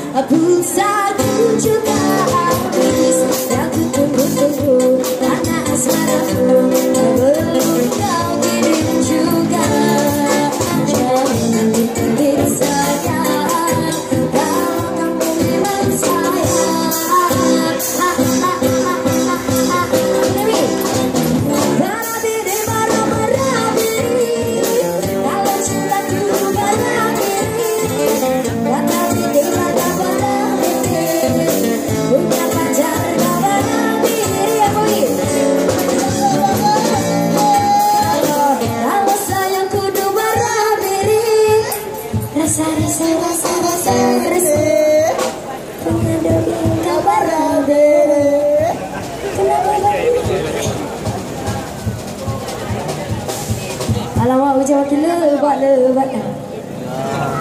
Pulsaku juga habis, yang ku tunggu-tunggu karena asmaraku belum kau kirim juga. Jangan ditulis sayang, kalau kamu memang sayang. Barabiri, barabiri, kalau cintaku barabiri, barabiri, barabiri, punya pacar kau barabiri, ya boy. Kalau sayang kudu barabiri, rasa pengadoi kau barabiri. Kenapa barabiri? Alamak, ucap wakil lebat.